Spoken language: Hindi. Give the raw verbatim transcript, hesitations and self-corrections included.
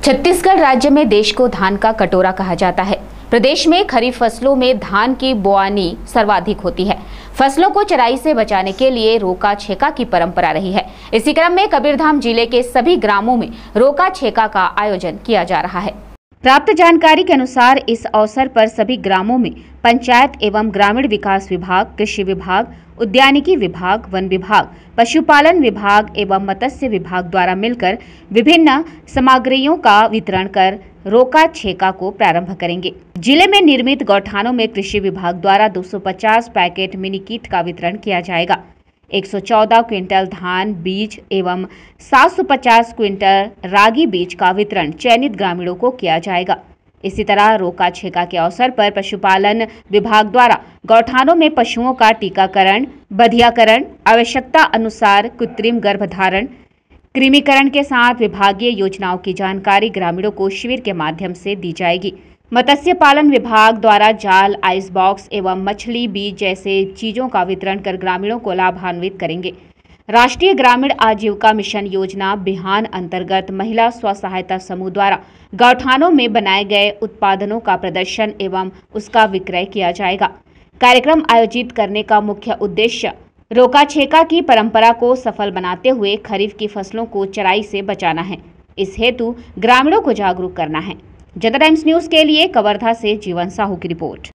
छत्तीसगढ़ राज्य में देश को धान का कटोरा कहा जाता है। प्रदेश में खरीफ फसलों में धान की बोआनी सर्वाधिक होती है। फसलों को चराई से बचाने के लिए रोका छेका की परंपरा रही है। इसी क्रम में कबीरधाम जिले के सभी ग्रामों में रोका छेका का आयोजन किया जा रहा है। प्राप्त जानकारी के अनुसार इस अवसर पर सभी ग्रामों में पंचायत एवं ग्रामीण विकास विभाग, कृषि विभाग, उद्यानिकी विभाग, वन विभाग, पशुपालन विभाग एवं मत्स्य विभाग द्वारा मिलकर विभिन्न सामग्रियों का वितरण कर रोका छेका को प्रारंभ करेंगे। जिले में निर्मित गौठानों में कृषि विभाग द्वारा दो सौ पचास पैकेट मिनी किट का वितरण किया जाएगा। एक सौ चौदह क्विंटल धान बीज एवं सात सौ पचास क्विंटल रागी बीज का वितरण चयनित ग्रामीणों को किया जाएगा। इसी तरह रोका छेका के अवसर पर पशुपालन विभाग द्वारा गौठानों में पशुओं का टीकाकरण, बधियाकरण, आवश्यकता अनुसार कृत्रिम गर्भधारण, कृमिकरण के साथ विभागीय योजनाओं की जानकारी ग्रामीणों को शिविर के माध्यम से दी जाएगी। मत्स्य पालन विभाग द्वारा जाल, आइस बॉक्स एवं मछली बीज जैसे चीजों का वितरण कर ग्रामीणों को लाभान्वित करेंगे। राष्ट्रीय ग्रामीण आजीविका मिशन योजना बिहान अंतर्गत महिला स्व सहायता समूह द्वारा गौठानों में बनाए गए उत्पादनों का प्रदर्शन एवं उसका विक्रय किया जाएगा। कार्यक्रम आयोजित करने का मुख्य उद्देश्य रोका छेका की परंपरा को सफल बनाते हुए खरीफ की फसलों को चराई से बचाना है। इस हेतु ग्रामीणों को जागरूक करना है। जनता टाइम्स न्यूज के लिए कवर्धा से जीवन साहू की रिपोर्ट।